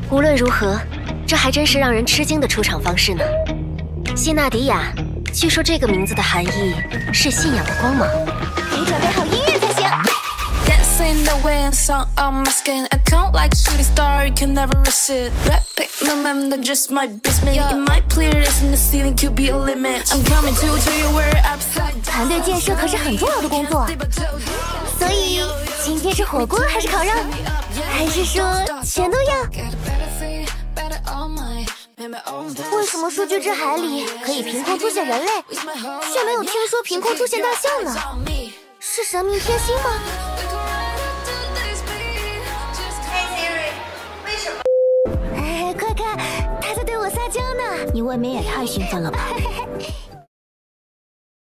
无论如何，这还真是让人吃惊的出场方式呢。希纳迪亚，据说这个名字的含义是信仰的光芒。 你准备好音乐才行。 In the wind, song on my skin. I count like shooting star, you can never resist. Rapping, no man, that just might be me. It might clear this in the ceiling, could be a limit. I'm coming to you where upside. 团队建设可是很重要的工作，所以今天是火锅还是烤肉，还是说全都要？为什么数据之海里可以凭空出现人类，却没有听说凭空出现大象呢？是神明偏心吗？ 快看，他在对我撒娇呢！你未免也太兴奋了吧！